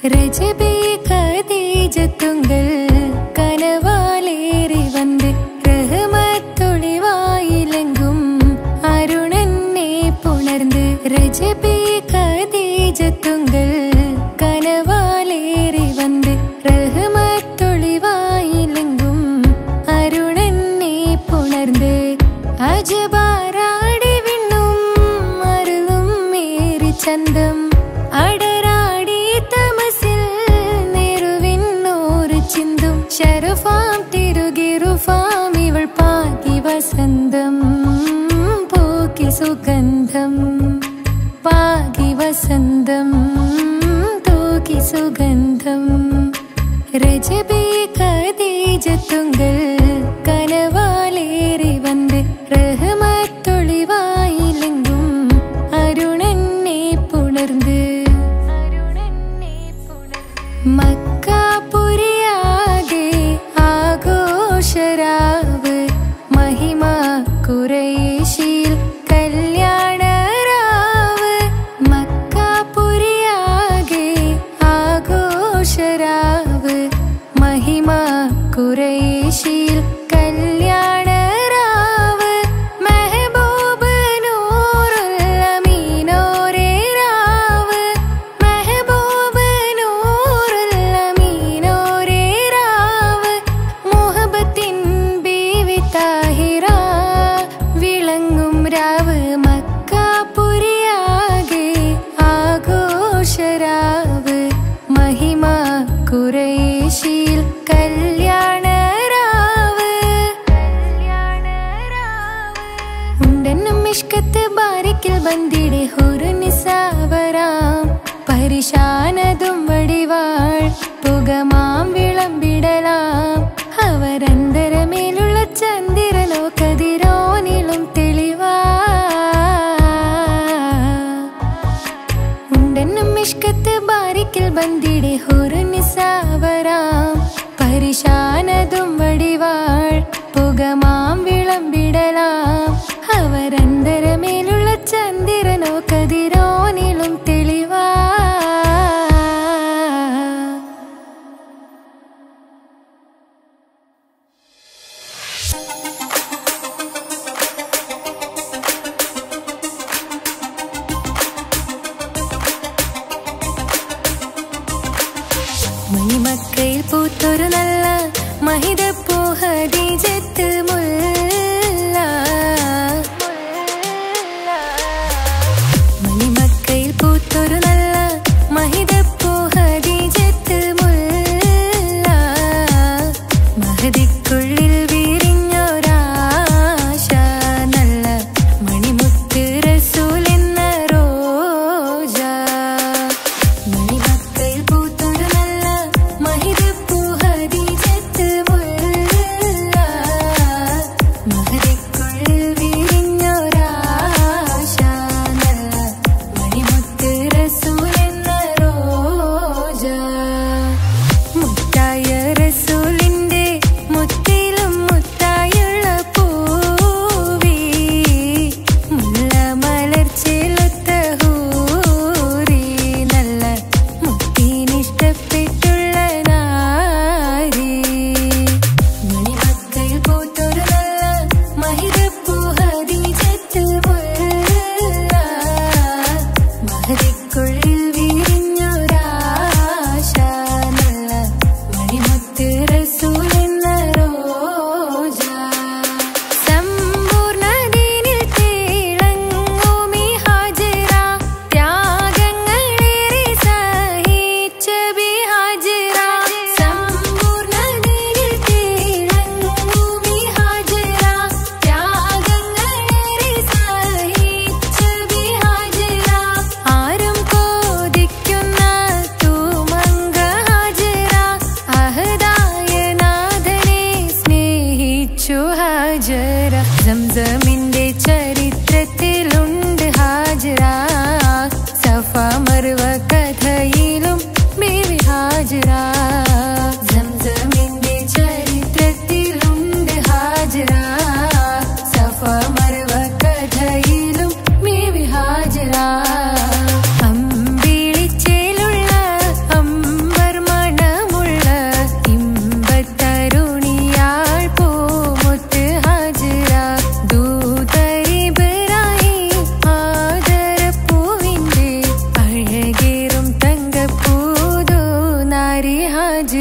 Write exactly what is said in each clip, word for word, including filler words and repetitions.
രജബേ ഖദീജത്തുങ്കൾ കനവാലേറി വന്ന് റഹ്മത്തൊളിവായിലെങ്കും അരുണനെ പുണർന്ന് രജബേ ഖദീജത്തുങ്കൾ കനവാലേറി വന്ന് റഹ്മത്തൊളിവായിലെങ്കും അരുണനെ പുണർന്ന് അജബാരാടി വിണ്ണും അരുളും മേരി ചന്തം അടരാടി തമസിൽ നെരുവിന്നോറ് ചിന്തും ശരഫാം തിരുകിറുഫാം ഇവൾ പാകി വസന്തം പൂക്കി സുഗന്ധം പാകി വസന്തം തൂക്കി സുഗന്ധം രജബേ ഖദീജത്തുങ്കൾ കനവാലേറി വന്ന് റഹ്മത്തൊളിവായിലെങ്കും അരുണനെ പുണർന്ന് മക്കാപുരിയാകെ ആഘോഷരാവ് മഹിമ ഖുറൈശിൽ കല്യാണരാവ് മക്കാപുരിയാകെ ആഘോഷരാവ് മഹിമ ഖുറൈശിൽ കല്യാണരാവ് മെഹബൂബ് നൂറുൽ അമീനോരേ രാവ് മെഹബൂബ് നൂറുൽ അമീനോരേ രാവ് മുഹബത്തിൻ ബീവി താഹിറ വിളങ്ങും രാവ് മക്കാപുരിയാകെ ആഘോഷരാവ് മഹിമ ഖുറൈശിൽ കല്യാണരാവ് ഉണ്ടെന്നും ഇഷ്കത്ത് ബാരിക്കിൽ ബന്ദിടെ ഹുറുനിസാവരാം പരിശാനതും വടിവാൾ പുകമാം വിളമ്പിടലാം അവരന്തരമേലുള്ള ചന്ദ്രനോ കതിരോനിലും തെളിവാ ഉണ്ടെന്നും ഇഷ്കത്ത് ബാരിക്കിൽ ബന്ദിടെ ഹുറുനിസാവരാം പരിശാനതും വടിവാൾ പുകമാം വിളമ്പിടലാം അവരന്തരമേലുള്ള ചന്ദ്രനോ കതിരോനിലും തെളിവാ മണിമക്കയിൽ പൂത്തൊരു നല്ല മഹിതപ്പൂ ഖദീജത്ത് മുല്ല മണിമക്കയിൽ പൂത്തൊരു നല്ല മഹിതപ്പൂ ഖദീജത്ത് മുല്ല മഹദിക്കുള്ളിൽ വിരിഞ്ഞൊരാശ നല്ല മണിമുത്ത് റസൂൽ എന്ന റോജ മണിമക്കയിൽ പൂത്തൊരു നല്ല മഹിതപ്പൂ ഖദീജത്ത് മുല്ല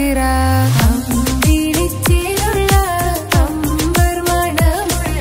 ഹാജിറ അമ്പിളിച്ചേലുള്ള അമ്പർ മണമുള്ള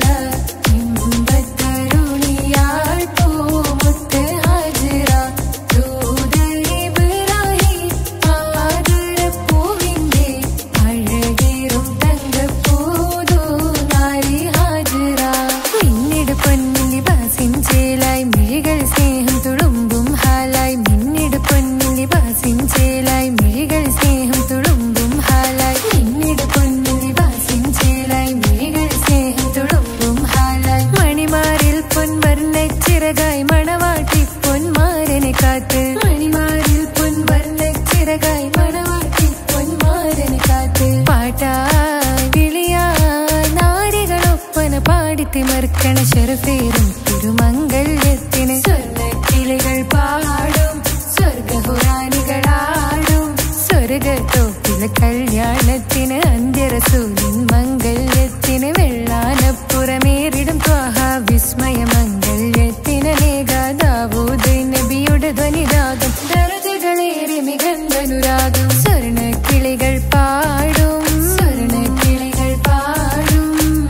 ഇമ്പത്തരുണിയാൾ പൂമുത്ത് ഹാജിറ ദൂതർ ഇബ്രാഹിം ആദരപ്പൂവിന്റെ അഴകേറും തങ്കപ്പൂതൂ നാരി ഹാജിറ മിന്നിട് പൊന്നിൻ ലിബാസിൻ ചേലായി മിഴികൾ സ്നേഹം തുളുമ്പും ഹാലായി മിന്നിട് പൊന്നിൻ ലിബാസിൻ ചേലായി മിഴികൾ സ്നേഹം തുളുമ്പും ഹാലായി മിന്നിട് പൊന്നിൻ ലിബാസിൻ ചേലായി മിഴികൾ സ്നേഹം തുളുമ്പും ഹാലായി മണിമാറിൽ പൊൻവർണ്ണച്ചിറകായി മണവാട്ടി പൊന്മാരനെ കാത്ത് മണിമാറിൽ പൊൻവർണ്ണച്ചിറകായി മണവാട്ടി പൊന്മാരനെ കാത്ത് പാട്ടായി വിളിയായി നാരികളൊപ്പന പാടിത്തിമർക്കണ ശരഫേറും തിരുമംഗല്യത്തിന് സ്വർണ്ണക്കിളികൾ പാടും സ്വർഗഹുറാനികളാടും സ്വർഗത്തോപ്പിലെ കല്യാണത്തിന് അന്ത്യറസൂലിൻ മംഗല്യത്തിന് വെള്ളാനപ്പുറമേറിടും ത്വാഹ വിസ്മയ മംഗല്യത്തിന് നേകാദാവൂദ് നബിയുടെ ധ്വനിരാഗം ദരജകളേറി മികന്ധനുരാഗം സ്വർണ്ണക്കിളികൾ പാടും സ്വർണ്ണക്കിളികൾ പാടും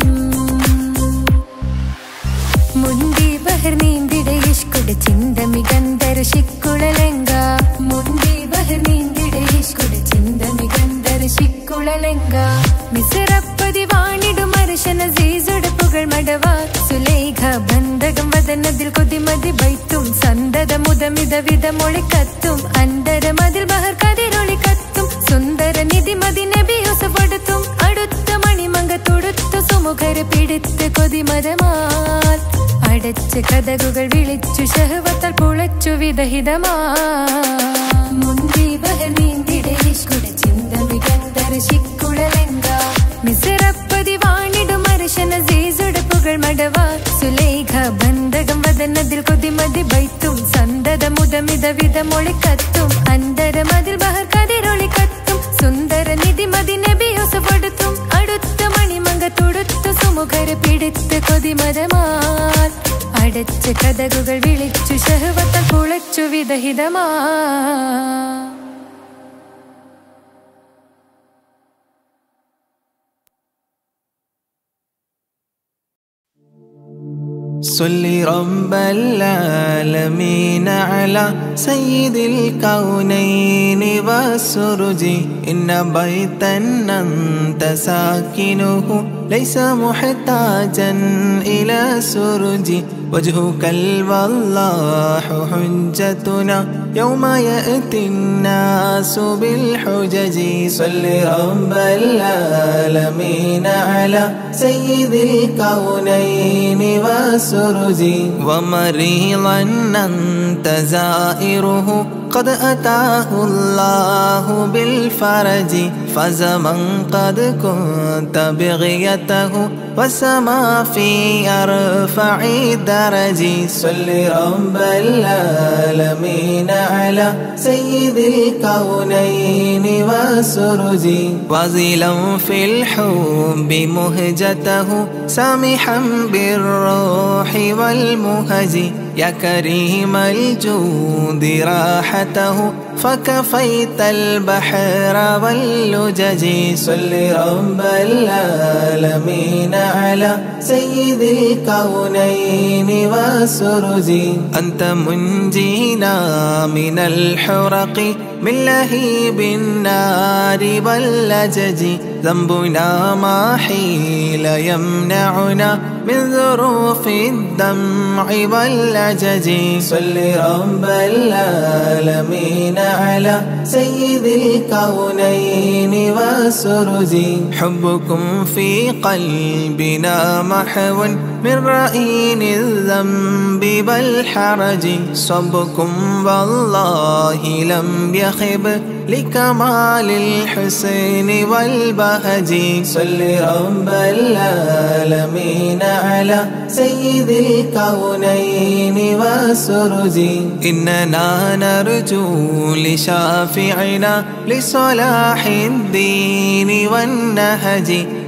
മുന്തി ബഹർ നീന്തിട ഇഷ്കുട ചിന്ത മികന്ധര ശിക്കുളലങ്ക മുന്തി ബഹർ നീന്തിട ഇഷ്കുട ചിന്ത മികന്ധര ശിക്കുളലങ്ക മിസറപ്പതി വാണിടും അർശന സീസുട പുകൾ മടവ സുലൈഖ ബന്ധകം വദനതിൽ കൊതിമതി ബൈത്തും സന്തത മുതമിത വിധ മൊളിക്കത്തും അന്തരമതിൽ ബഹർ കതിരൊളി കത്തും സുന്ദര നിധിമതി നബി യൂസഫടുത്തും അടുത്ത മണിമങ്ക തൊടുത്തു സുമുഖര് പിടിത്ത് കൊതിമതമാൽ അടച്ച് കഥകുകൾ വിളിച്ചു ശഹവത്താൽ പുളച്ചു വിദഹിതമാ മുന്തി ബഹർ നീന്തിട ഇഷ്കുട ചിന്ത മികന്ധര ശിക്കുളലങ്ക മിസറപ്പതി വാണിടും അർശന സീസുട പുകൾ മടവ സുലൈഖ ബന്ധകം വദനതിൽ കൊതിമതി ബൈത്തും സന്തത മുതമിത വിധ മൊളിക്കത്തും അന്തരമതിൽ ബഹർ കതിരൊളി കത്തും സുന്ദര നിധിമതി നബി യൂസഫടുത്തും അടുത്ത മണിമങ്ക തൊടുത്തു സുമുഖര് പിടിത്ത് കൊതിമതമാൽ അടച്ച് കഥകുകൾ വിളിച്ചു ശഹവത്താൽ പുളച്ചു വിദഹിതമാ صل رب العالمين على سيد الكونين والسرج إن بيتا أنت ساكنه ليس محتاجا إلى سرج وجهك الوضاح حجتنا يوم يأتي الناس بالحجج صل رب العالمين على سيد الكونين والسرج ومريضا أنت زائره قد أتاه الله بالفرج فزمن قد كنت بغيته وسما في أرفع درج صل رب العالمين على سيد الكونين والسرج وزلا في الحب مهجته سامحا بالروح والمهج يا كريم الجود راحته فكفيت البحر واللجج صل رب العالمين على سيد الكونين والسرج أنت منجينا من الحرق من لهيب النار واللجج ذنبنا ما حيل يمنعنا من ظروف الدمع والعجج صل رب العالمين على سيد الكونين والسرج حبكم في قلبنا محو من رأين الذنب والحرج صبكم والله لم يخب لكمال الحسن والبهج صل رب العالمين على سيد الكونين والسرج إننا نرجو لشافعنا لصلاح الدين والنهج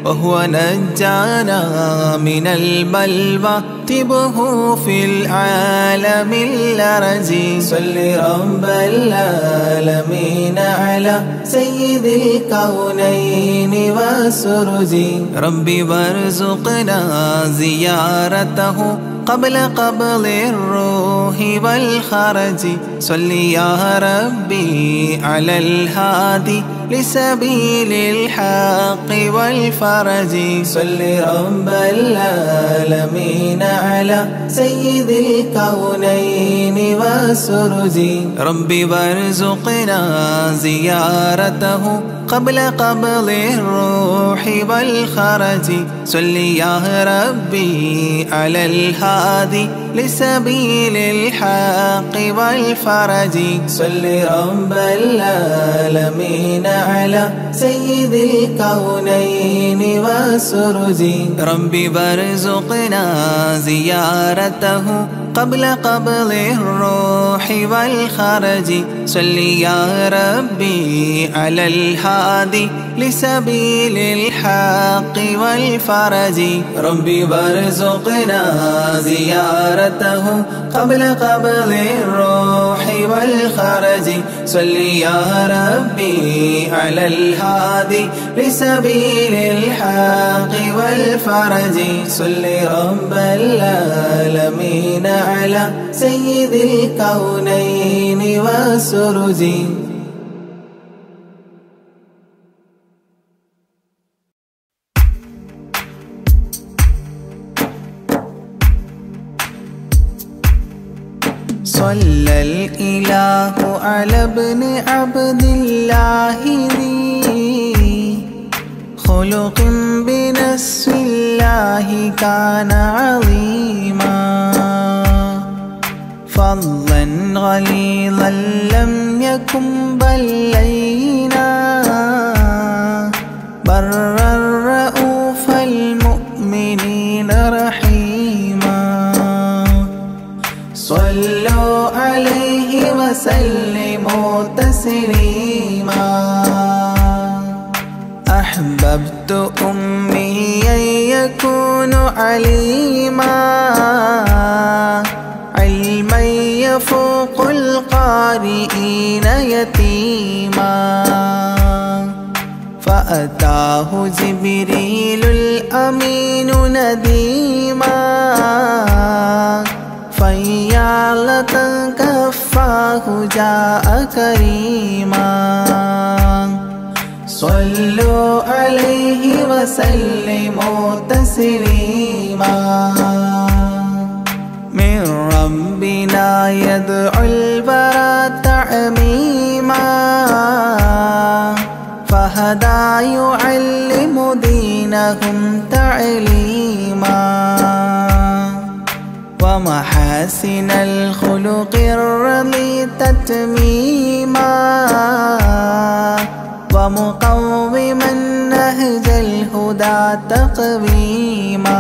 وهو نجانا من البلوى طبه في العالم الأرجي صل رب العالمين على سيد الكونين والسرج ربي وارزقنا زيارته قبل قبض الروح والخرج صل يا ربي على الهادي لسبيل الحق والفرج صل رب العالمين على سيد الكونين والسرج ربي وارزقنا زيارته قبل قبض الروح والخرج صل يا ربي على الهادي لسبيل الحق والفرج صل رب العالمين على سيد الكونين والسرج ربي وارزقنا زيارته قبل قبض الروح والخرج صل يا ربي على الهادي لسبيل الحق والفرج ربي وارزقنا زيارته قبل قبض الروح والخرج صل يا ربي على الهادي لسبيل الحق والفرج صل رب العالمين على سيد الكونين والسرج. صلى الإله على ابن عبد الله ذي خلق بنص الله كان عظيما فضلا غليظا لم يكن بل لينا برا رؤوف المؤمنين رحيما صلوا عليه وسلموا تسليما أحببت أمي يكون عليما علما يفوق القارئين يتيما فأتاه جبريل الأمين نديما فيالة كفاه جاء كريما صلوا عليه وسلموا تسليما من ربنا يدعو البرى تعميما فهدى يعلم دينهم تعليما ومحاسن الخلق الرضي تتميما ومقوما نهج الهدى تقويما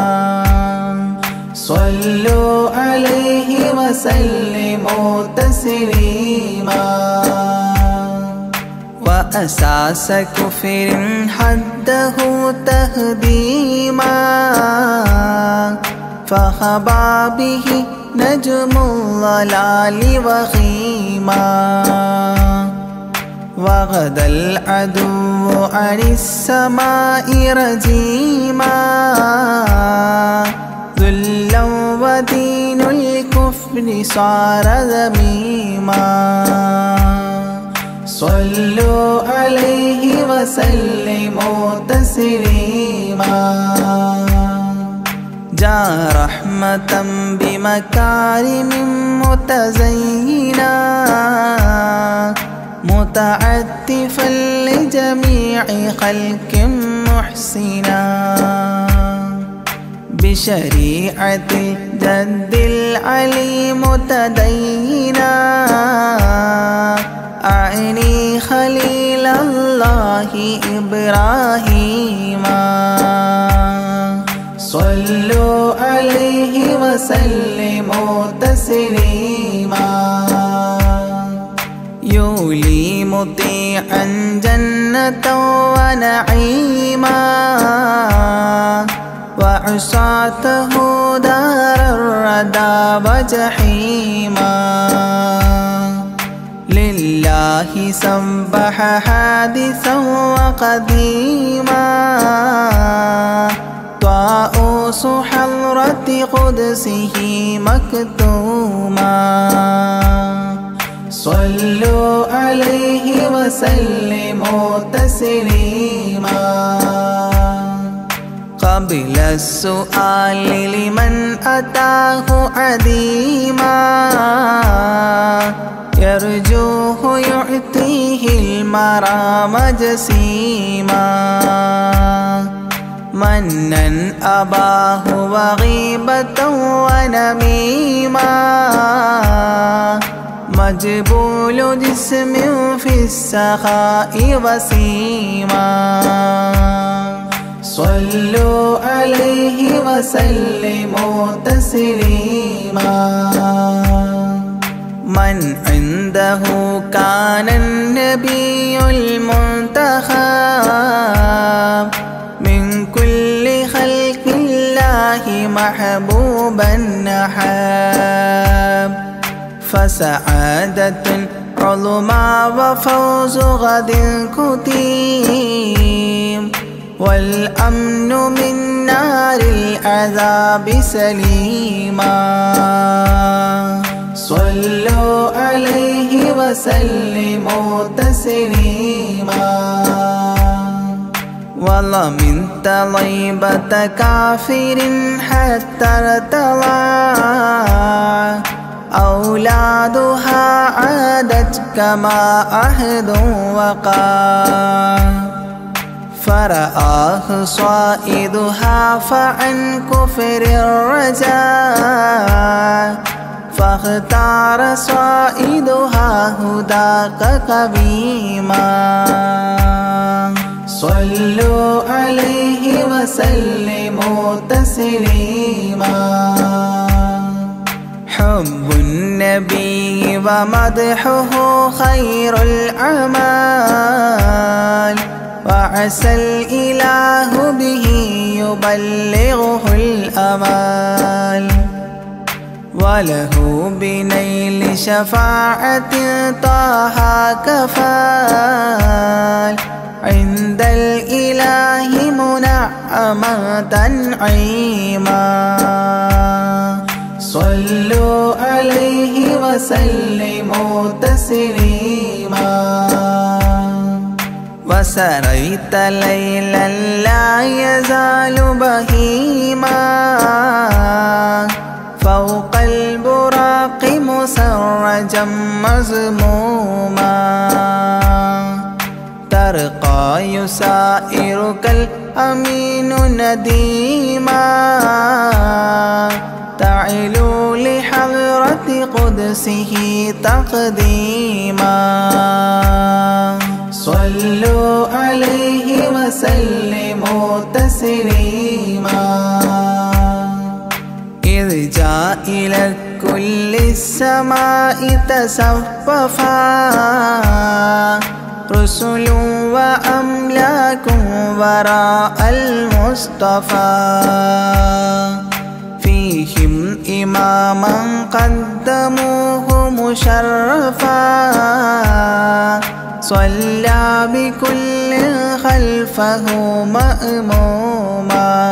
صلوا عليه وسلموا تسليما وأساس كفر حده تهديما فخبا به نجم الضلال وخيما وغدا العدو عن السماء رجيما ذلا ودين الكفر صار ذميما صلوا عليه وسلموا تسليما جاء رحمة بمكارم متزينا متعتفا لجميع خلق محسنا بشريعة الجد العلي متدينا أعني خليل الله إبراهيما صلوا عليه وسلموا تسليما يولي مطيعا جنة ونعيما وعصاته دار الردى وجحيما لله سبح حادثا وقديما طاؤوس حضرة قدسه مكتوما صلوا عليه وسلموا تسليما قبل السؤال لمن أتاه عديما يرجوه يعطيه المرام جسيما منا أباه وغيبة ونميما مجبول جسم في السخاء وسيما صلوا عليه وسلموا تسليما من عنده كان النبي المنتخب من كل خلق الله محبوبا نحب فسعادة عظمى وفوز غد كتيم والأمن من نار العذاب سليما صلوا عليه وسلموا تسليما والله من طيبة كافر حتى ارتضى أولادها عادت كما عهد وقع فرآه صائدها فعن كفر الرجاء فاختار صائدها هداك قويما صلوا عليه وسلموا تسليما حب النبي ومدحه خير الأعمال وعسى الإله به يبلغه الأمال وله بنيل شفاعة طه كفال عند الإله منعما تنعيما صلوا عليه وسلموا تسليما وسريت ليلا لا يزال بهيما فوق البراق مسرجا مزموما ترقى يسائرك الأمين نديما تعلو لحضرة قدسه تقديما صلوا عليه وسلموا تسليما إذ جاء إلى كل السماء تصففا رسل وأملاك وراء المصطفى فيهم إماما قدموه مشرفا صلى بكل خلفه مأموما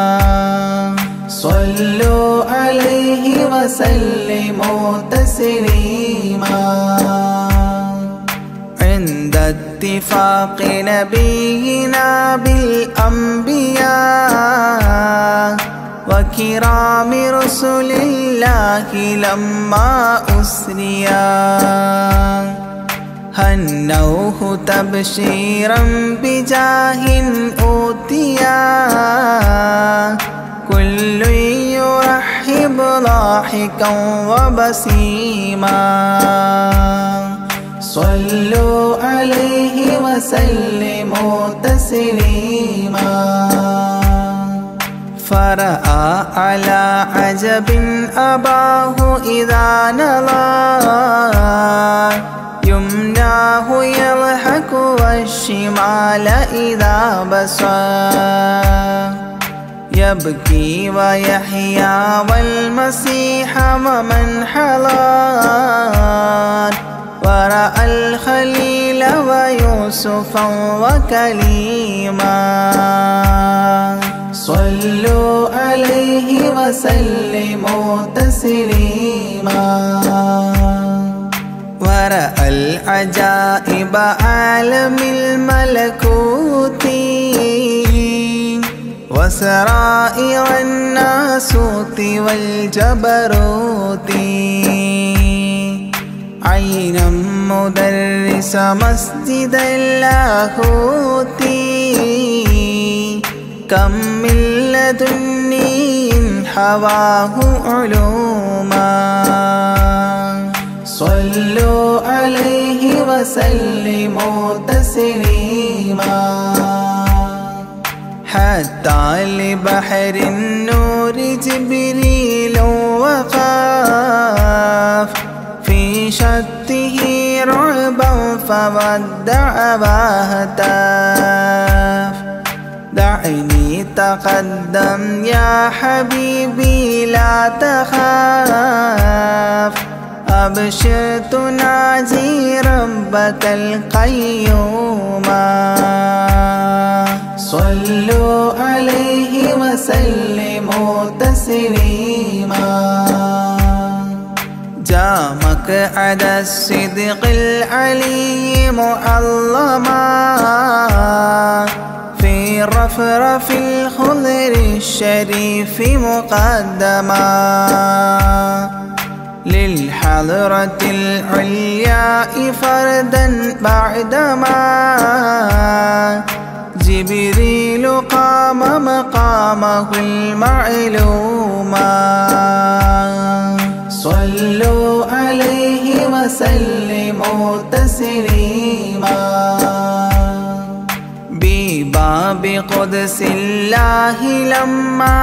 صلوا عليه وسلموا تسليما عند اتفاق نبينا بالأنبياء وكرام رسل الله لما أسريا هنوه تبشيرا بجاه أوتيا كل يرحب ضاحكا وبسيما صلوا عليه وسلموا تسليما فرأى على عجب أباه إذا نظى يمناه يضحك والشمال إذا بصى يبكي ويحيى والمسيح ومن حضر ورأى الخليل ويوسفا وكليما صلوا عليه وسلموا تسليما ورأى العجائب عالم الملكوت وسرائر الناسوت والجبروت عينا مدرس مسجد اللاهوت كم من لدني حواه علوما صلوا عليه وسلموا تسليما حتى لبحر النور جبريل وقاف في شته رعبا فودع وهتاف دعني تقدم يا حبيبي لا تخاف أبشر تناجي ربك القيوم صلوا عليه وسلموا تسليما جاء مقعد الصدق العلي معلما في رفرف الخضر الشريف مقدما للحضرة العلياء فردا بعدما جبريل قام مقامه المعلوما صلوا عليه وسلموا تسليما بباب قدس الله لما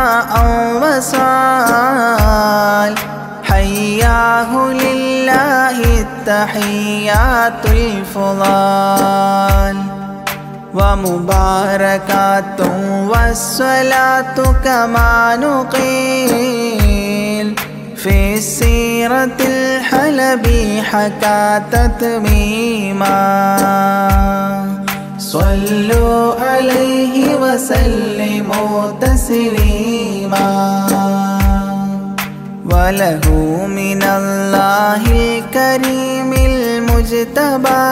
أوصال حياه لله التحيات الفضال ومباركات والصلاة كما نقيل في السيرة الحلبي حكى تتميما صلوا عليه وسلموا تسليما وله من الله الكريم المجتبى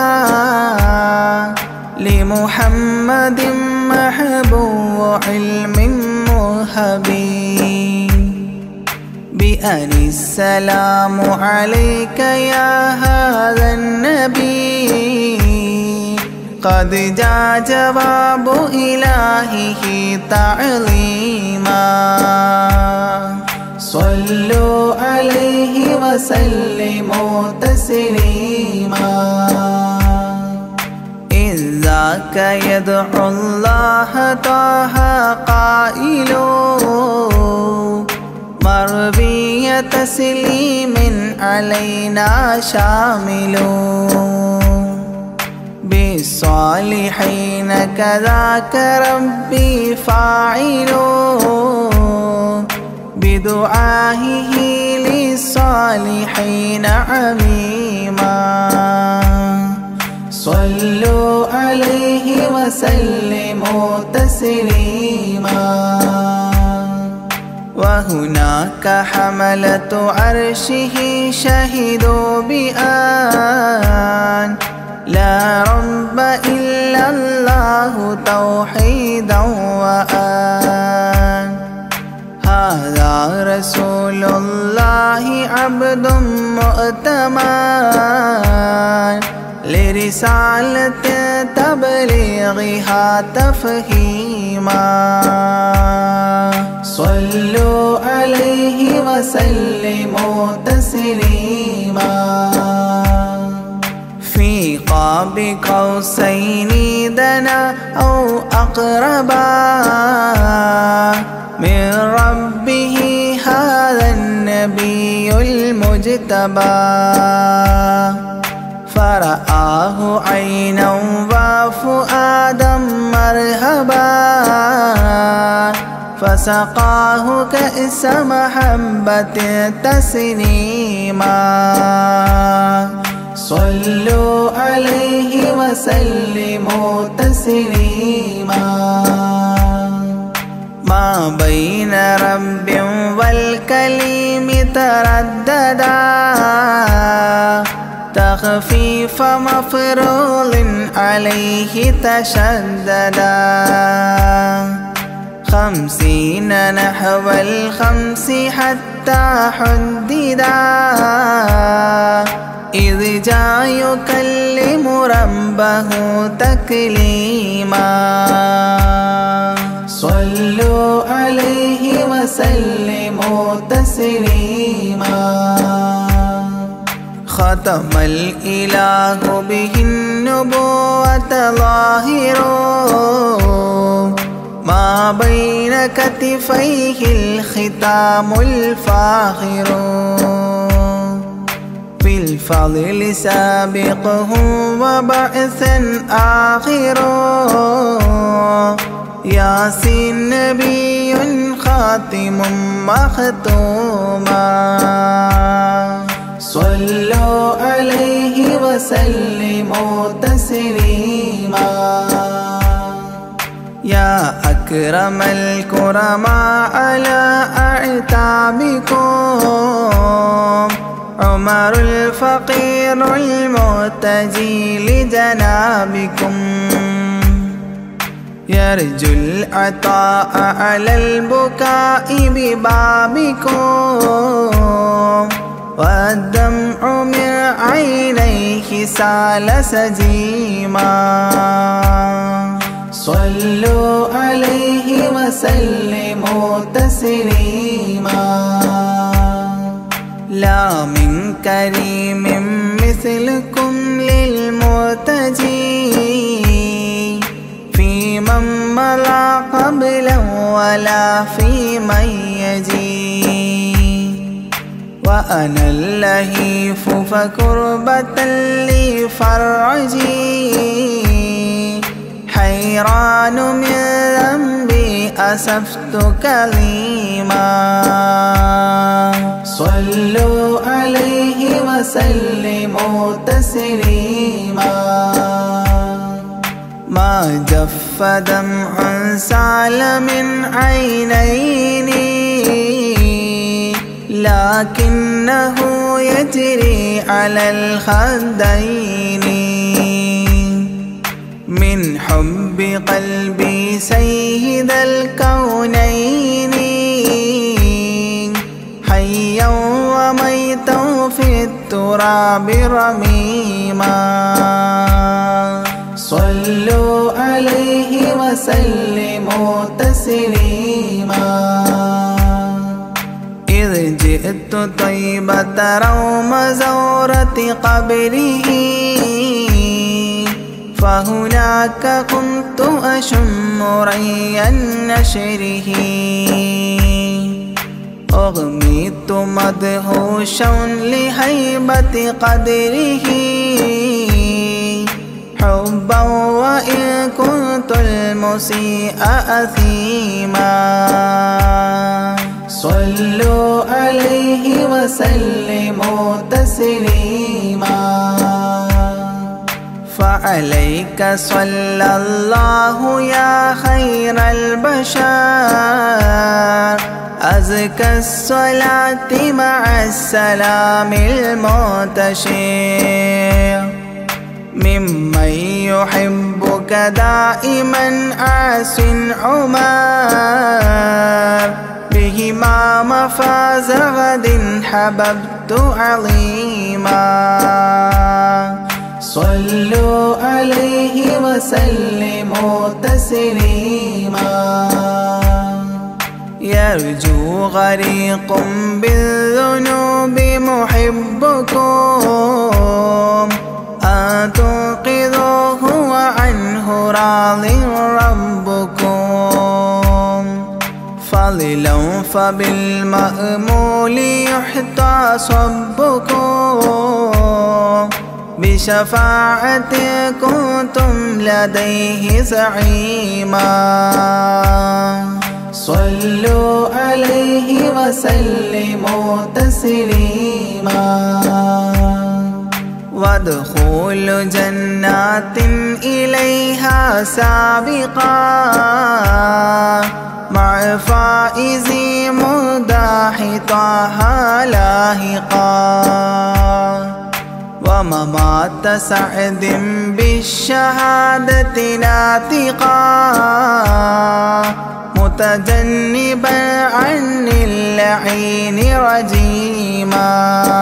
لمحمد محبوب علم مهبي بأن السلام عليك يا هذا النبي قد جاء جواب إلهه تعظيما صلوا عليه وسلموا تسليما إذ ذاك يدعو الله طه قائل مربي تسليم علينا شامل بالصالحين كذاك ربي فاعل بدعائه للصالحين عميما صلوا عليه وسلموا تسليما وهناك حملة عرشه شهدوا بأن لا رب إلا الله توحيدا وأن هذا رسول الله عبد مؤتمن لرسالة تبليغها تفهيما صلوا عليه وسلموا تسليما في قاب قوسين دنا أو أقربا من ربه هذا النبي المجتبى فرآه عينا وفؤادا مرهبا فسقاه كأس محبة تسنيما صلوا عليه وسلموا تسليما ما بين رب والكليم ترددا تخفيف مفروض عليه تشددا خمسين نحو الخمس حتى حددا إذ جاء يكلم ربه تكليما صلوا عليه وسلموا تسليما ختم الإله به النبوة ظاهر ما بين كتفيه الختام الفاخر في الفضل سابقه وبعثا آخر ياسين نبي خاتم مختوما صلوا عليه وسلموا تسليما يا أكرم الكرماء على أعتابكم عمر الفقير المعتجي لجنابكم يرجو العطاء على البكاء ببابكم والدمع من عينيه سال سجيما صلوا عليه وسلموا تسليما لا من كريم مثلكم للمرتجي في من مضى قبلا ولا في من يجي وأنا اللهيف فكربة لي فرجي حيران من ذنبي أسفت كليما صلوا عليه وسلموا تسليما ما جف دمع سال من عينيني لكنه يجري على الخدين من حب قلبي سيد الكونين حيا وميتا في التراب رميما صلوا عليه وسلموا تسليما إذ جئت طيبة روم زورة قبره فهناك كنت أشم ري نشره أغميت مدهوشا لهيبة قدره حبا وإن كنت المسيء أثيما صلوا عليه وسلموا تسليما فعليك صلى الله يا خير البشر أزكى الصلاة مع السلام المنتشر ممن يحبك دائما عاص عمر بهما مفاز غد حببت عظيما صلوا عليه وسلموا تسليما يرجو غريق بالذنوب محبكم أن تنقذوه وعنه راض ربكم فضلا فبالمأمول يحتى صبكم بشفاعة كنتم لديه زعيما صلوا عليه وسلموا تسليما وادخلوا جنات إليها سابقا مع فائز مداح طه لاحقا وممات سعد بالشهادة ناطقا متجنبا عن اللعين رجيما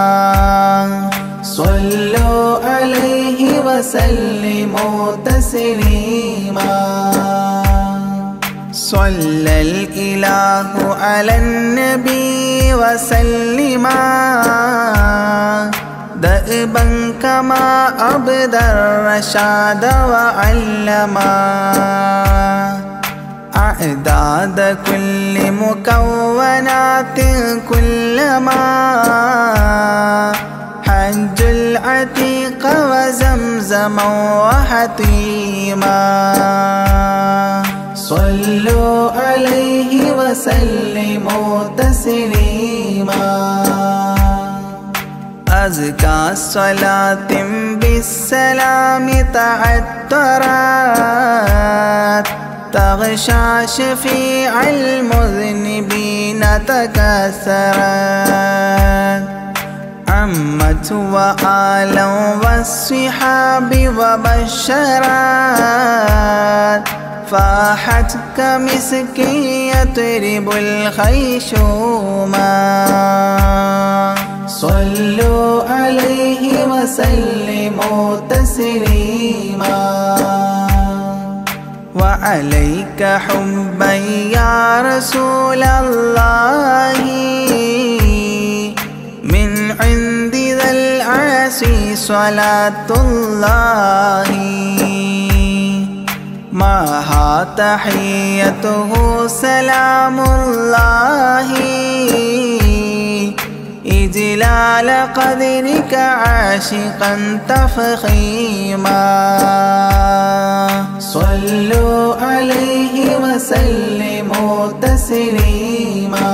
صلوا عليه وسلموا تسليما صلى الإله على النبي وسلما دأبا كما أبدى الرشاد وعلما أعداد كل مكونات كلما حج العتيق وزمزما وحطيما صلوا عليه وسلموا تسليما أزكى صلاة بالسلام تعطرت تغشى شفيع المذنبين تكسرت عمت وآلا والصحاب وبشرت فاحت كمسك يطرب الخيشوما صلوا عليه وسلموا تسليما وعليك حبا يا رسول الله من عند ذا العرش صلاة الله معها تحيته سلام الله إجلال قدرك عاشقا تفخيما صلوا عليه وسلموا تسليما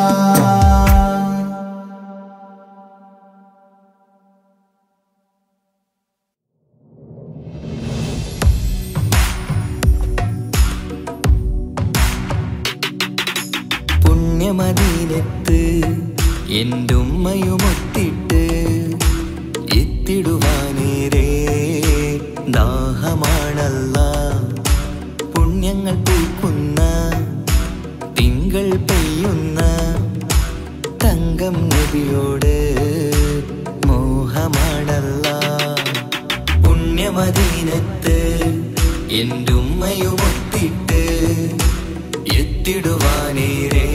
പുണ്യമദീനത്ത് എന്റുമ്മയുമൊത്തിട്ട് എത്തിടുവാനേരേ ദാഹമാണല്ല പുണ്യങ്ങൾ പൂക്കുന്ന തിങ്കൾ പെയ്യുന്ന തങ്കം നബിയോട് മോഹമാണല്ല പുണ്യമദീനത്ത് എന്റുമ്മയുമൊത്തിട്ട് എത്തിടുവാനേരേ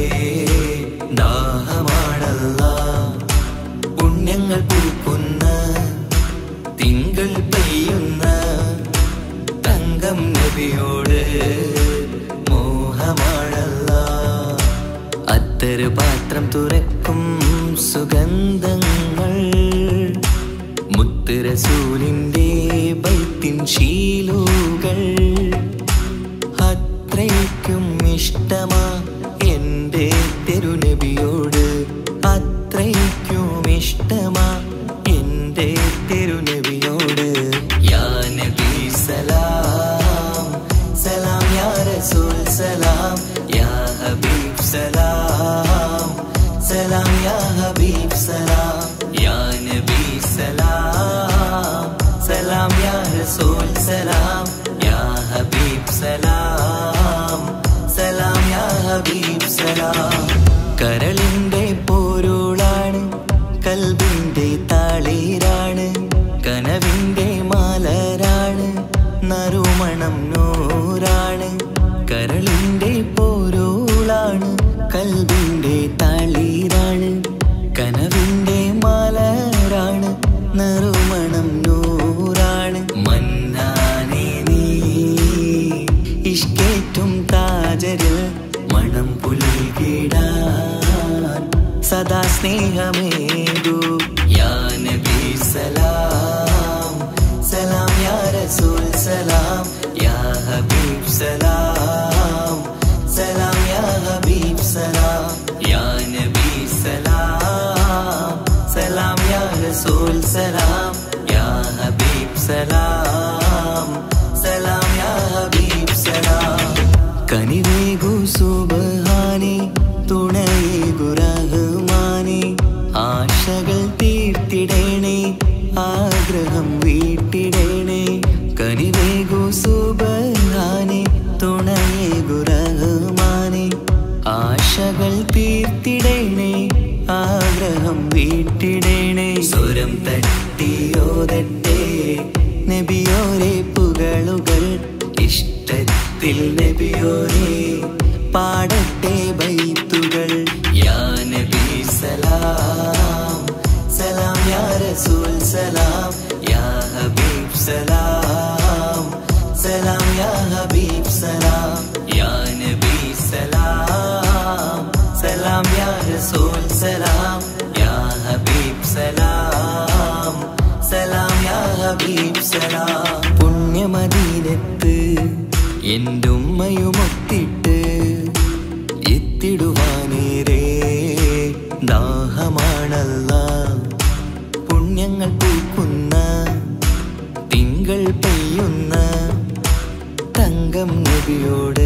ദാഹമാണല്ല പുണ്യങ്ങൾ പൂക്കുന്ന തിങ്കൾ പെയ്യുന്ന തങ്കം നബിയോട് മോഹമാണല്ല അത്തറ് പാത്രം തുറക്കും സുഗന്ധങ്ങൾ മുത്ത് റസൂലിൻ്റെ ബൈത്തിൻ ശീലുകൾ അത്രയ്ക്കും ഇഷ്ടമാ എൻ്റെ തിരുനബിയോട് അത്രയ്ക്കും ഇഷ്ടമാ എൻ്റെ തിരുനബിയോട് യാ നബി സലാം സലാം യാ റസൂൽ സലാം യാ ഹബീബ് സലാം സലാം യാ ഹബീബ് സലാം യാ നബി സലാം സലാം യാ റസൂൽ സലാം യാ ഹബീബ് സലാം സലാം യാ ഹബീബ് സലാം കരളിൻ്റെ പോരുളാണ് കൽബിൻ്റെ താളീരാണ് കനവിൻ്റെ മാലരാണ് നറുമണം നൂറാണ് കരളിൻ്റെ പോരുളാണ് കൽബിൻ്റെ താളീരാണ് കനവിൻ്റെ മാലരാണ് നറുമണം നൂറാണ് മന്നാനേ നീ ഇഷ്കേറ്റും താജരിൽ മണം പുൽകിടാൻ സദാ സ്നേഹമേകൂ യാ നബി സലാം സലാം യാ റസൂൽ സലാം യാ ഹബീബ് സലാം സലാം യാ ഹബീബ് റസൂൽ സലാം യാ ഹബീബ് സലാം സലാം യാ ഹബീബ് സലാം കനിവേഗു സുബ്ഹാനേ തുണയേകു റഹ്മാനേ ആശകൾ തീർത്തിടേണേ ആഗ്രഹം വീട്ടിടേണേ കനിവേഗു സുബ്ഹാനേ തുണയേകു റഹ്മാനേ ആശകൾ തീർത്തിടേണേ ആഗ്രഹം വീട്ടിടേണേ സ്വരം തട്ടിയോതട്ടെ നബിയോരെ പുകളുകൾ ഇഷ്ടത്തിൽ നബിയോരെ പാടട്ടെ ബൈത്തുകൾ യാ നബി സലാം സലാം യാ റസൂൽ സലാം യാ ഹബീബ് സലാം സലാം യാ ഹബീബ് സലാം യാ നബി സലാം സലാം യാ റസൂൽ സലാം യാ ഹബീബ് സലാം സലാം യാ ഹബീബ് സലാം പുണ്യമദീനത്ത് എൻ്റെ ഉമ്മയുമൊത്തിട്ട് എത്തിടുവാനേരേ ദാഹമാണല്ലാ പുണ്യങ്ങൾ പൂക്കുന്ന തിങ്കൾ പെയ്യുന്ന തങ്കം നബിയോട്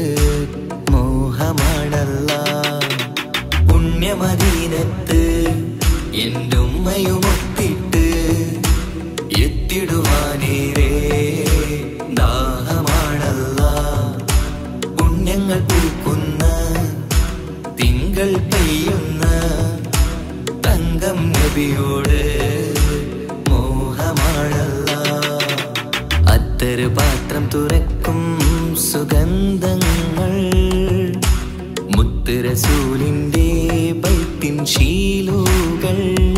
മോഹമാണല്ലാ പുണ്യമദീനത്ത് എൻ്റെ ഉമ്മയുമൊത്തിട്ട് എത്തിടുവാനേരേ ദാഹമാണല്ലാ പുണ്യങ്ങൾ പൂക്കുന്ന തിങ്കൾ പെയ്യുന്ന തങ്കം നബിയോട് മോഹമാണല്ലാ അത്തറ് പാത്രം തുറക്കും സുഗന്ധങ്ങൾ മുത്ത് റസൂലിൻ്റെ ബൈത്തിൻ ശീലുകൾ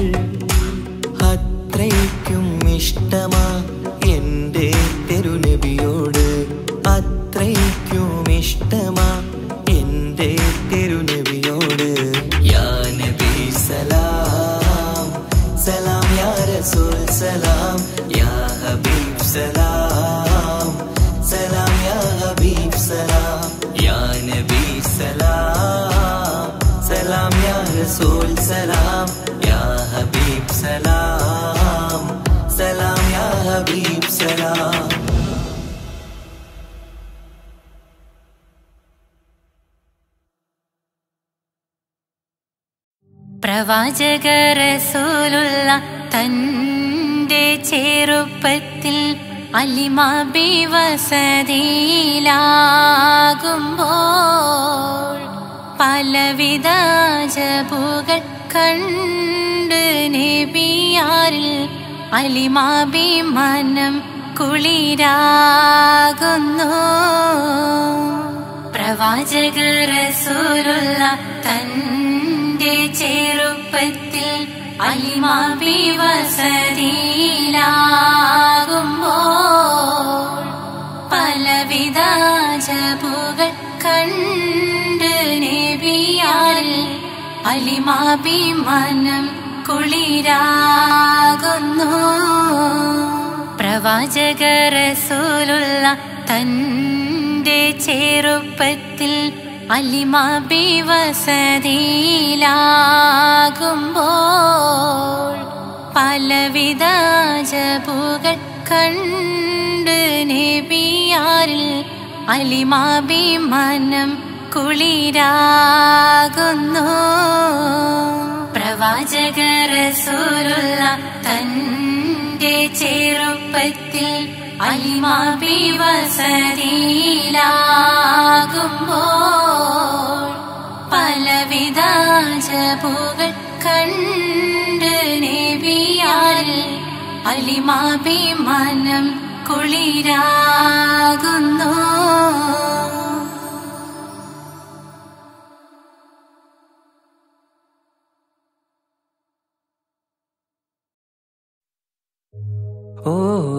അത്രയ്ക്കും ഇഷ്ടമാ എൻ്റെ തിരുനബിയോട് അത്രയ്ക്കും ഇഷ്ടമാ എൻ്റെ തിരുനബിയോട് യാ നബി സലാം സലാം യാ റസൂൽ സലാം യാ ഹബീബ് സലാം സലാം യാ ഹബീബ് സലാം യാ നബി സലാം സലാം യാ റസൂൽ സലാം യാ ഹബീബ് സലാം സലാം യാ ഹബീബ് സലാം പ്രവാചക റസൂലുള്ള തന്റെ ചെറുപ്പത്തിൽ അലിമാബി വസതിയിലാകുമ്പോൾ പലവിധ ജബുകൾ കണ്ട് നബിയാരിൽ അലിമാബി മനം കുളിരാകുന്നു പ്രവാചക റസൂലുള്ള തന്റെ ചെറുപ്പത്തിൽ അലിമാബി വസതിയിലാകുമ്പോൾ പലവിധ ജബുകൾ കണ്ട് നബിയാരിൽ അലിമാബി മനം കുളിരാകുന്നു പ്രവാചക റസൂലുള്ള തന്റെ ചെറുപ്പത്തിൽ അലിമാബി വസതിയിലാകുമ്പോൾ പലവിധ ജബുകൾ കണ്ട് നബിയാരിൽ അലിമാബി മനം കുളിരാകുന്നു പ്രവാചക റസൂലുള്ള തന്റെ ചെറുപ്പത്തിൽ അലിമാബി വസതിയിലാകുമ്പോൾ പലവിധ ജബുകൾ കണ്ട് നബിയാരിൽ അലിമാബി മനം കുളിരാകുന്നു ഓ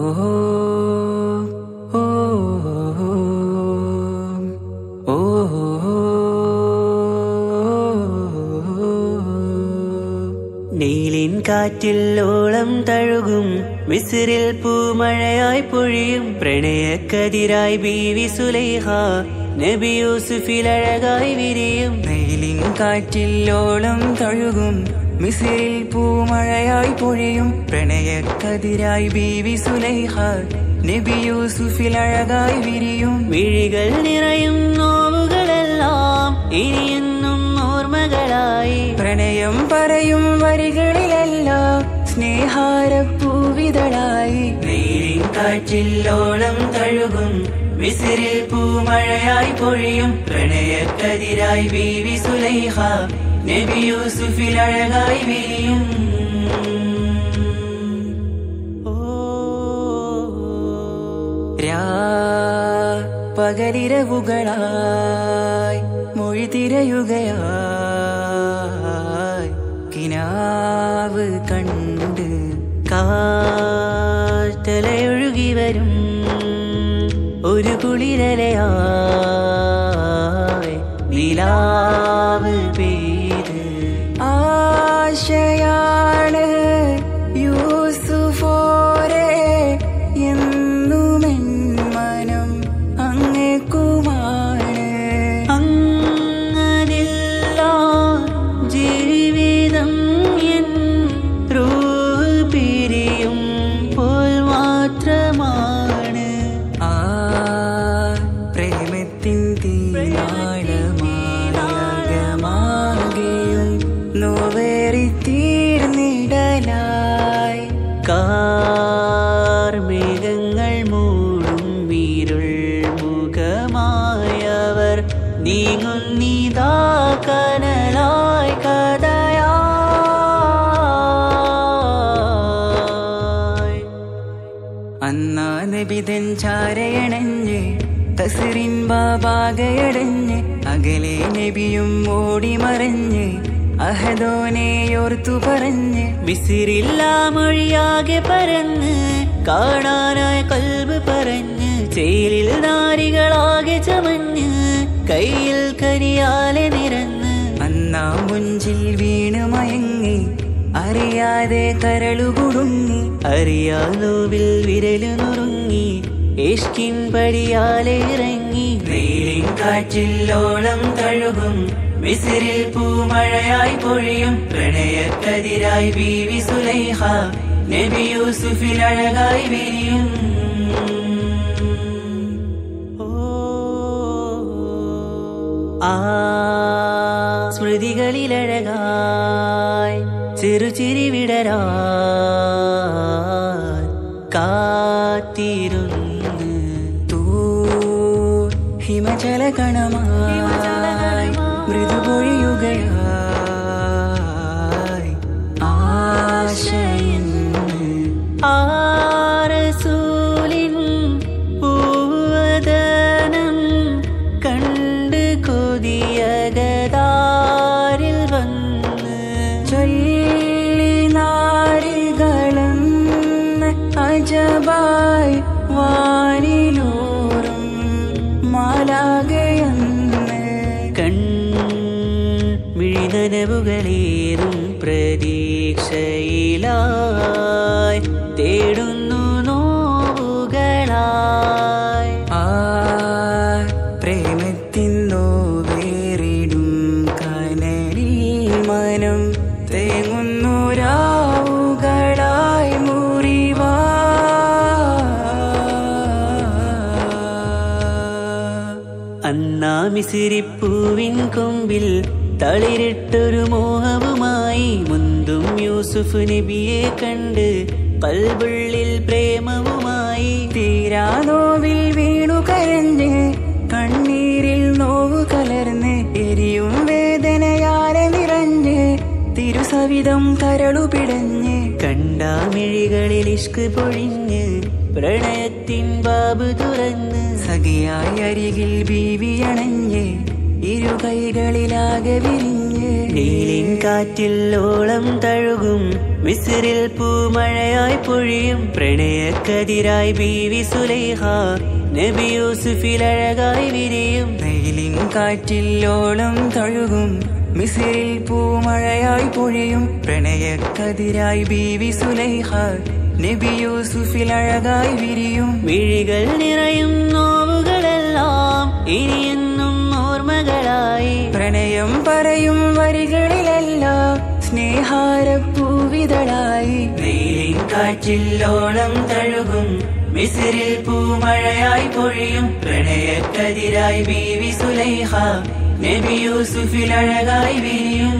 ഓ ഓ നീലിൻ കാറ്റിൽ ഓളം തഴുകും മിസ്രിൽ പൂമഴയായി പൊഴിയും പ്രണയക്കതിരായി ബീവി സുലൈഹ നബി യൂസുഫിൽ അഴകായി വിരിയും നീലിൻ കാറ്റിൽ ഓളം തഴുകും മിസ്രിൽ പൂമഴയായി പൊഴിയും പ്രണയക്കതിരായി ബീവി സുലൈഹ നബി യൂസുഫിൽ അഴകായി വിരിയും മിഴികൾ നിറയും നോവുകളെല്ലാം ഇനിയെന്നും ഓർമ്മകളായി പ്രണയം പറയും വരികളിലെല്ലാം സ്നേഹാരപ്പൂവിതളായി വെയിലിൻ കാറ്റില്ലോളം തഴുകും മിസ്രിൽ പൂമഴയായി പൊഴിയും പ്രണയക്കതിരായി ബീവി സുലൈഹ നബി യൂസുഫിൽ അഴകായി വിരിയും പകലിരവുകളായി മൊഴി തിരയുകയായി കിനാവ് കണ്ട് കാറ്റലയൊഴുകി വരും ഒരു കുളിരലയായി നിലാവ് പെയ്ത് ആശയാണ് യൂസുഫോരെ എന്നുമെൻ മനം അങ്ങേക്കുമാണ് അങ്ങനില്ല ജീവിതം എൻ റൂഹ് പിരിയും പോൽ മാത്രമാണ് ആ പ്രേമത്തിൻ തീരാളമാകമാകെയും നോവേറി തീർന്നിടലായി കാർമേഘങ്ങൾ മൂടും വീരുൾ മുഖമായവർ നീങ്ങുന്നിതാ കനലായി കഥയായി അന്നാ നബിതൻ ചാരയണഞ്ഞ് തസ്റിൻ ബാബാകയടഞ്ഞ് അകലെ നബിയും ഓടി മറഞ്ഞ് അഹദോനെയോർത്തു പറഞ്ഞ് മിസ്രില്ല മൊഴിയാകെ പരന്ന് കാണാനായ കൽബ് പറഞ്ഞ് ചേലിൽ നാരികളാകെ ചമഞ്ഞ് കയ്യിൽ കരിയാലെ നിരന്ന് അന്നാ മുഞ്ചിൽ വീണ് മയങ്ങി അറിയാതെ കരളുകുടുങ്ങി അറിയാലോവിൽ വിരലു നുറുങ്ങി ഇഷ്കിൻ പടിയാലെ ഇറങ്ങി വെയിലിൻ കാറ്റില്ലോളം തഴുകും മിസ്രിൽ പൂമഴയായി പൊഴിയും പ്രണയക്കതിരായി ബീവി സുലൈഹ നബി യൂസുഫിൽ അഴകായി വിരിയും ആ സ്മൃതികളിലഴകായി ചെറുചിരി വിടരാൻ കാത്തിരുന്ന് തൂ ഹിമജല കണമായി മൃദുപൊഴിയുകയായി ആശയിന്ന് ആരസൂലിൻ പൂവദനം കണ്ട് കൊതിയകതാരിൽ വന്ന് ചൊല്ലി നാരികളെന്ന് അജബായി വാനിലൂറും മാലാകയെന്ന് കൺമിഴിനനവുകളേറും പ്രതീക്ഷയിലായി തേടുന്നു നോവുകളായി ആ പ്രേമത്തിൻ നോവേറിടും കനലിൽ മനം തേങ്ങുന്നു രാവുകളായി മുറിവാ അന്നാ മിസിരിപ്പൂവിൻ കൊമ്പിൽ തളിരിട്ടൊരു മോഹവുമായി മുന്തും യൂസുഫ് നബിയെ കണ്ട് കൽബുള്ളിൽ പ്രേമവുമായി തീരാ നോവിൽ വീണു കരഞ്ഞ് കണ്ണീരിൽ നോവ് കലർന്ന് എരിയും വേദനയാലെ നിറഞ്ഞ് തിരുസവിധം കരളു പിടഞ്ഞ് കണ്ടാമിഴികളിൽ ഇഷ്ക് പൊഴിഞ്ഞ് പ്രണയത്തിൻ ബാബ് തുറന്ന് സഖിയായി അരികിൽ ബീവിയണഞ്ഞ് ഇരു കൈകളിലാകെ വിരിഞ്ഞ് നീലിൻ കാറ്റില്ലോളം തഴുകും മിസ്രിൽ പൂമഴയായി പൊഴിയും പ്രണയക്കതിരായി ബീവി സുലൈഹ നബി യൂസുഫിൽ അഴകായി വിരിയും നീലിൻ കാറ്റില്ലോളം തഴുകും മിസ്രിൽ പൂമഴയായി പൊഴിയും പ്രണയക്കതിരായി ബീവി സുലൈഹ നബി യൂസുഫിൽ അഴകായി വിരിയും മിഴികൾ നിറയും നോവുകളെല്ലാം ഇനിയെന്നും ഓർമ്മകളായി പ്രണയം പറയും വരികളിലെല്ലാം സ്നേഹാരപ്പൂവിതളായി വെയിലിൻ കാറ്റില്ലോളം തഴുകും മിസ്രിൽ പൂമഴയായി പൊഴിയും പ്രണയക്കതിരായി ബീവി സുലൈഖ നബി യൂസുഫിൽ അഴകായി വിരിയും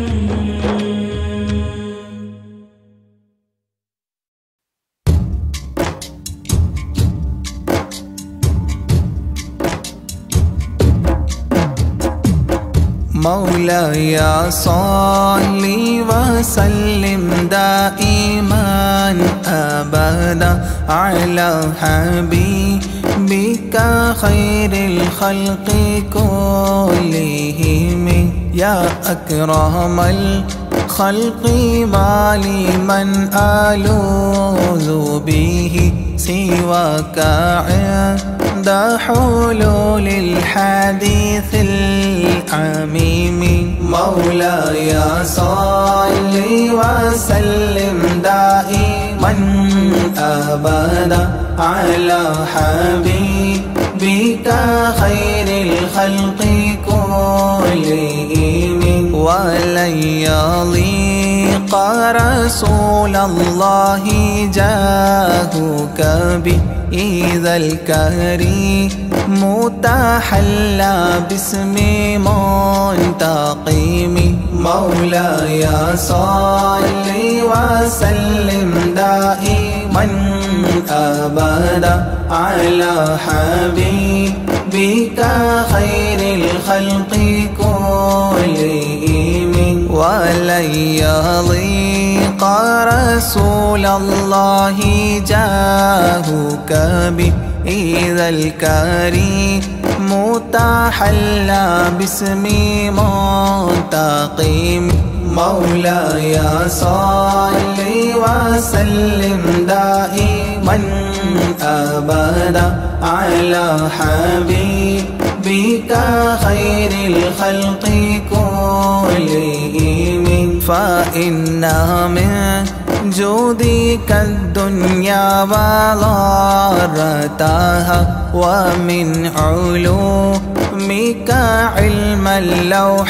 مولاي صل وسلم دائما أبدا على حبيبك خير الخلق كلهم يا أكرم الخلق ولمن ألوذ به سواك عند حلول الحديث العميم مولاي صل وسلم دائما أبدا على حبيبك خير الخلق كلهم ولن يضيق رسول الله جاهك بإذا الكريم متحلى باسم منتقم مولاي صل وسلم دائما أبدا على حبيبك خير الخلق كلهم ولن يضيق رسول الله جاهك بإذا الكريم متحلى باسم منتقم مولاي صل وسلم دائما أبدا على حبيبك خير الخلق كلهم فإن من جودك الدنيا وضارتها ومن علومك علم اللوح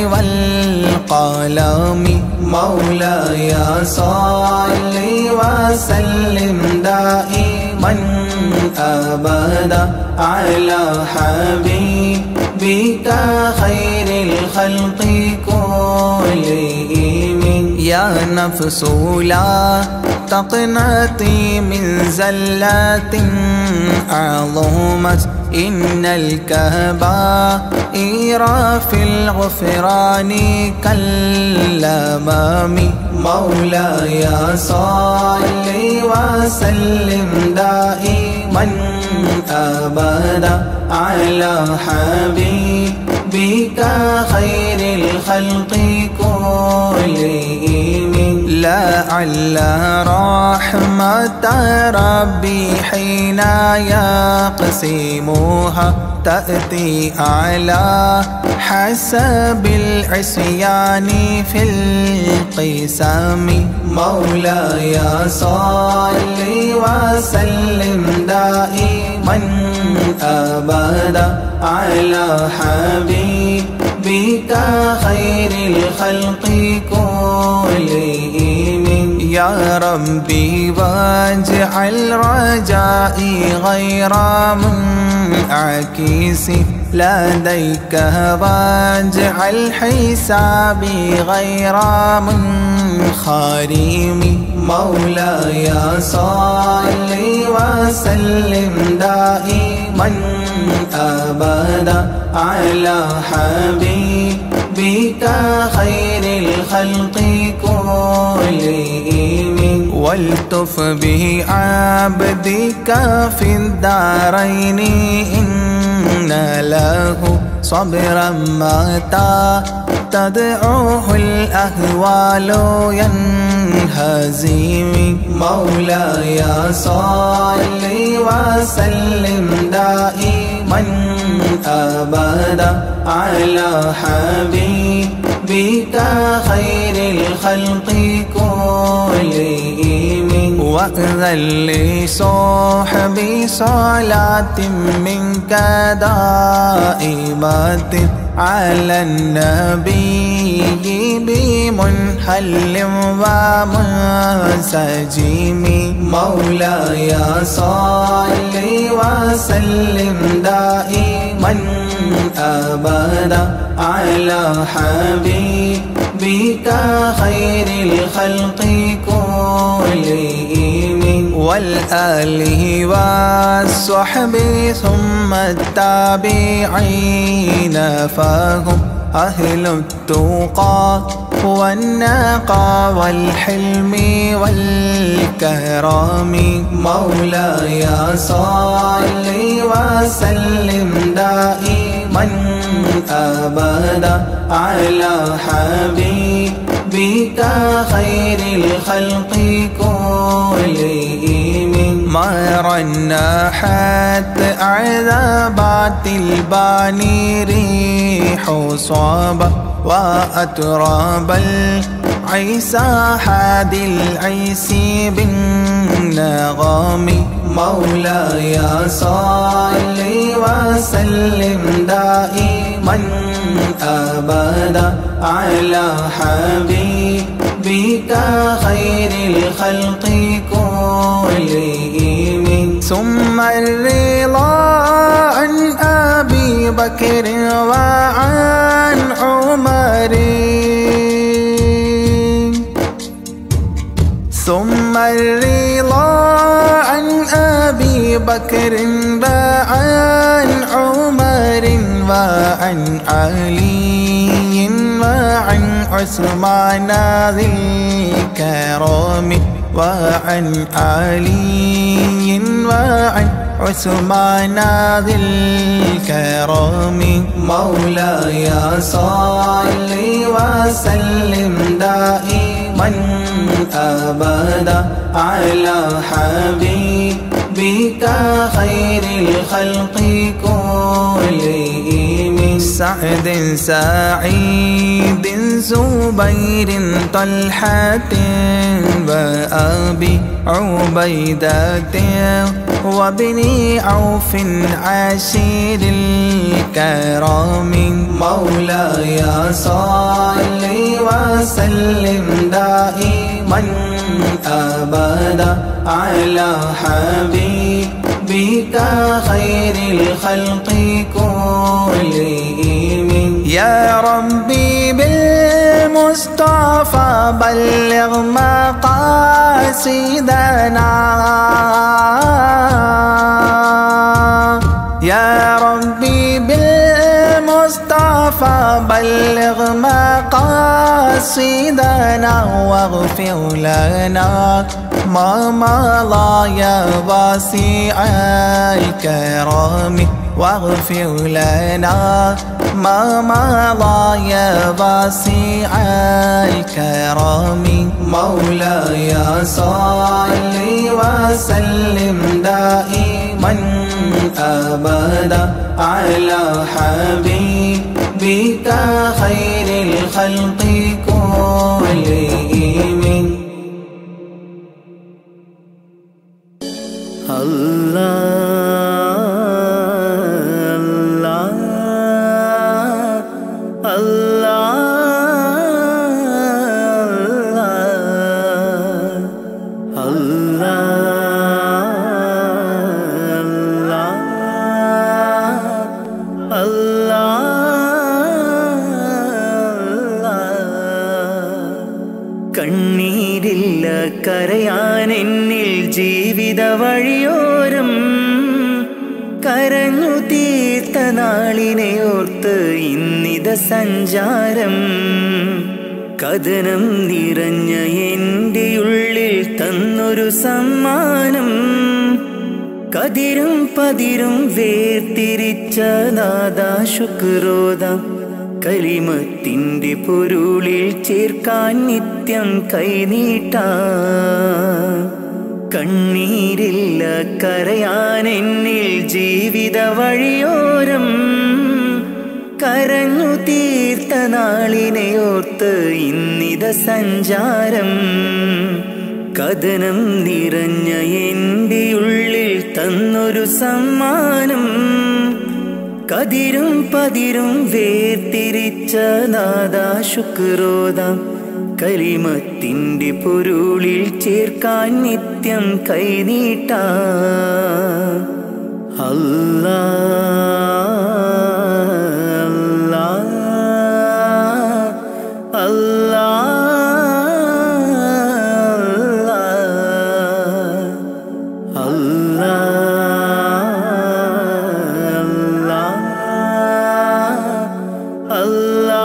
والقلم مولاي صل وسلم دائما أبدا على حبيبك خير الخلق كلهم يا نفس لا تقنطي من زلات عظمت إن الكبائر في الغفران كالأمام مولاي صل وسلم دائما أبدا على حبيبك خير الخلق كلهم لعل رحمة ربي حين يقسمها تأتي على حسب العصيان في القسم مولاي صل وسلم دائما أبدا على حبيبك خير الخلق كلهم يا ربي واجعل رجائي غير منعكس لديك واجعل حسابي غير منخرم مولاي صل وسلم دائما أبدا على حبيبك خير الخلق كلهم والتف به عبدك في الدارين إن له صبرا متى تدعوه الأهوال ينهزم مولاي صل وسلم دائما أبدا على حبيبك خير الخلق كلهم وأذن لصحبي صلاة منك دائمة على النبي بمنحل ومنسجم مولاي صل وسلم دائما أبدا على حبيبك خير الخلق كلهم والآله والصحب ثم التابعين فهم أهل التقى والنقى والحلم والكرم مولاي صل وسلم دائما أبدا على حبيبك خير الخلق كلهم مرنا حتى عذابات الباني ريح صابة وأتراب العيسى حاد العيس بالنغم مولاي صل وسلم دائما أبدا على حبيبك خير الخلق كلهم ثم الرضا عن أبي بكر وعن عمر ثم الرضا عن أبي بكر وعن عمر وعن علي وعن عثمان ذي الكرم وعن علي وعن عثمان ذي الكرم مولاي صل وسلم دائما أبدا على حبيبك خير الخلق كلهم سعد سعيد زبير طلحة وأبي عبيدة وابن عوف عشير الكرام مولاي صل وسلم دائما أبدا على حبيبك خير الخلق كلهم يا ربي بالمصطفى بلغ مقاصدنا يا ربي بالمصطفى بلغ مقاصدنا واغفر لنا ما مضى يا واسع الكرم واغفر لنا ما مضى يا واسع الكرم مولاي صل وسلم دائما أبدا على حبيبك خير الخلق كلهم കണ്ണീരില്ല കരയാൻ എന്നിൽ ജീവിത വഴിയോരം കരഞ്ഞു തീർത്ത നാളിനെ ഓർത്ത് ഇന്നിത സഞ്ചാരം കഥനം നിറഞ്ഞ എൻ്റെ ഉള്ളിൽ തന്നൊരു സമ്മാനം കതിരും പതിരും വേർതിരിച്ച നാദാ ശുക്രോദാം കലിമത്തിൻ്റെ പൊരുളിൽ ചേർക്കാൻ നിത്യം കൈനീട്ടാ കണ്ണീരില്ല കരയാൻ എന്നിൽ ജീവിത വഴിയോരം കരഞ്ഞു തീർത്ത നാളിനെ ഓർത്ത് ഇന്നിത സഞ്ചാരം കഥനം നിറഞ്ഞ എൻ്റെ ഉള്ളിൽ തന്നൊരു സമ്മാനം കതിരും പതിരും വേർതിരിച്ച നാദാ ശുക്രോദാം കലിമത്തിൻ്റെ പൊരുളിൽ ചേർക്കാൻ നിത്യം കൈനീട്ടാ അല്ലാ അല്ലാ അല്ലാ അല്ലാ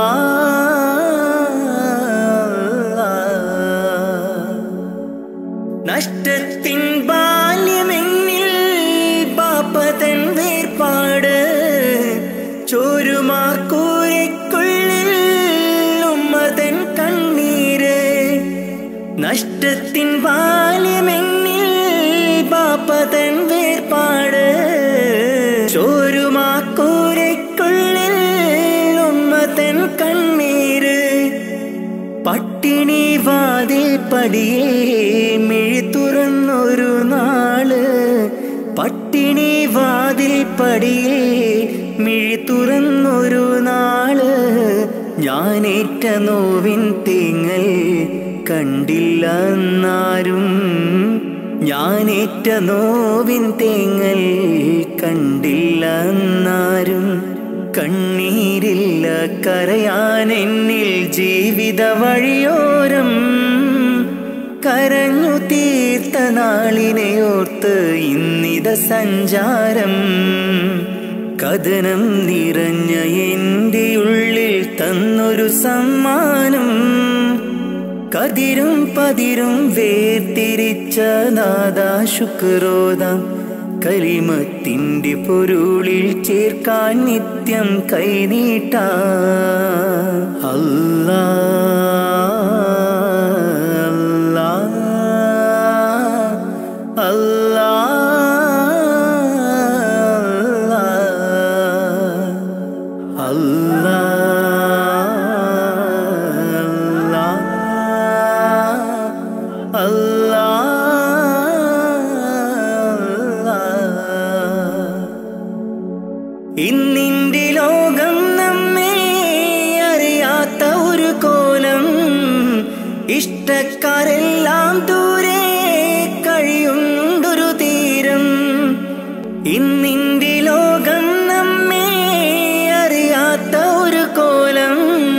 നഷ്ടത്തിൻ ബാല്യമെന്നിൽ ബാപ്പതൻ വേർപാട് ചോരുമാക്കൂരയ്ക്കുള്ളിൽ ഉമ്മതൻ കണ്ണീര് നഷ്ടത്തിൻ ബാല്യമെന്നിൽ ബാപ്പതൻ വേർപാട് ചോരുമാക്കൂരയ്ക്കുള്ളിൽ ഉമ്മതൻ കണ്ണീര് പട്ടിണി വാതിൽ പടിയേ മിഴി തുറന്നൊരു നാള് പട്ടിണി വാതിൽ പടിയേ മിഴി തുറന്നൊരു നാള് ഞാനേറ്റ നോവിൻ തേങ്ങൽ കണ്ടില്ല എന്നാരും ഞാനേറ്റ നോവിൻ തേങ്ങൽ കണ്ടില്ല എന്നാരും കണ്ണീരില്ല കരയാൻ എന്നിൽ ജീവിത വഴിയോരം കരഞ്ഞു തീർത്ത നാളിനെ ഓർത്ത് ഇന്നിത സഞ്ചാരം കഥനം നിറഞ്ഞ എൻ്റെ ഉള്ളിൽ തന്നൊരു സമ്മാനം കതിരും പതിരും വേർതിരിച്ച നാദാ ശുക്രോദാം കലിമത്തിൻ്റെ പൊരുളിൽ ചേർക്കാൻ നിത്യം കൈനീട്ടാ അല്ലാ അല്ലാ അല്ലാ അല്ലാ ഇന്നിൻ്റെ ലോകം നമ്മെ അറിയാത്ത ഒരു കോലം ഇഷ്ടക്കാരെല്ലാം ദൂരെ കഴിയുണ്ടൊരു തീരം ഇന്നിൻ്റെ ലോകം നമ്മെ അറിയാത്ത ഒരു കോലം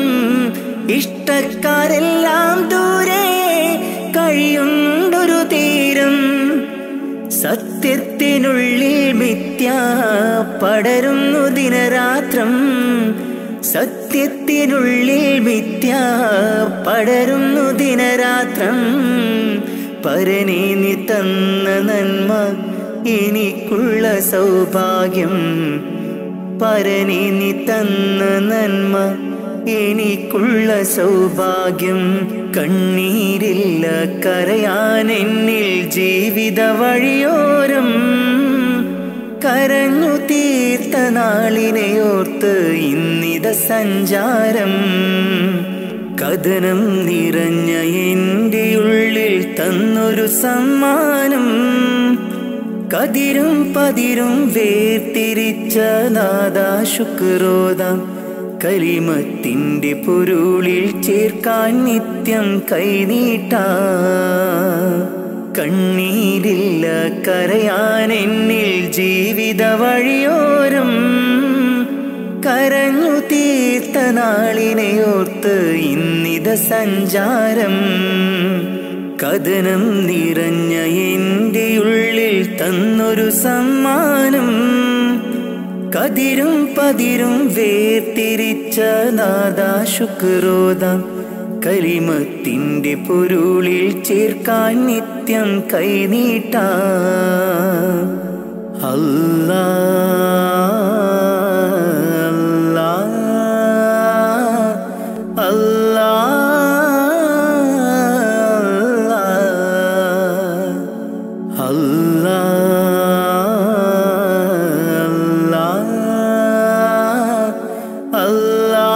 ഇഷ്ടക്കാരെല്ലാം ദൂരെ കഴിയുണ്ടൊരു തീരം സത്യത്തിനുള്ളിൽ മിഥ്യ പടരുന്നു ദിനരാത്രം സത്യത്തിനുള്ളിൽ മിഥ്യ പടരുന്നു ദിനരാത്രം പരനെ നീ തന്ന നന്മ എനിക്കുള്ള സൗഭാഗ്യം പരനെ നീ തന്ന നന്മ എനിക്കുള്ള സൗഭാഗ്യം കണ്ണീരില്ല കരയാൻ എന്നിൽ ജീവിത വഴിയോരം കരഞ്ഞു തീർത്ത നാളിനെ ഓർത്ത് ഇന്നിത സഞ്ചാരം കഥനം നിറഞ്ഞ എൻ്റെ ഉള്ളിൽ തന്നൊരു സമ്മാനം കതിരും പതിരും വേർതിരിച്ച നാദാ ശുക്രോദാം കലിമത്തിൻ്റെ പൊരുളിൽ ചേർക്കാൻ നിത്യം കൈനീട്ടാ കണ്ണീരില്ല കരയാൻ എന്നിൽ ജീവിത വഴിയോരം കരഞ്ഞു തീർത്ത നാളിനെ ഓർത്ത് ഇന്നിത സഞ്ചാരം കഥനം നിറഞ്ഞ എൻ്റെ ഉള്ളിൽ തന്നൊരു സമ്മാനം കതിരും പതിരും വേർതിരിച്ച നാദാ ശുക്രോദാം കലിമത്തിൻ്റെ പൊരുളിൽ ചേർക്കാൻ നിത്യം കൈനീട്ടാ അല്ലാ അല്ലാ അല്ലാ അല്ലാ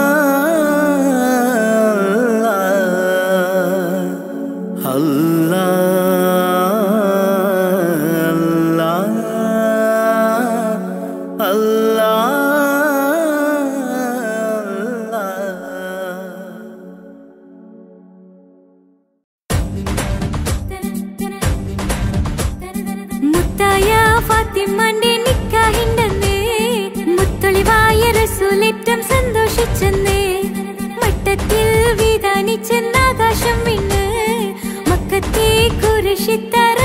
അല്ലാ ചെന്ന് മട്ടത്തിൽ വിധാനിച്ചെന്നാകാശം വിണ്ണ് മക്കത്തെ കുരിശിത്തറ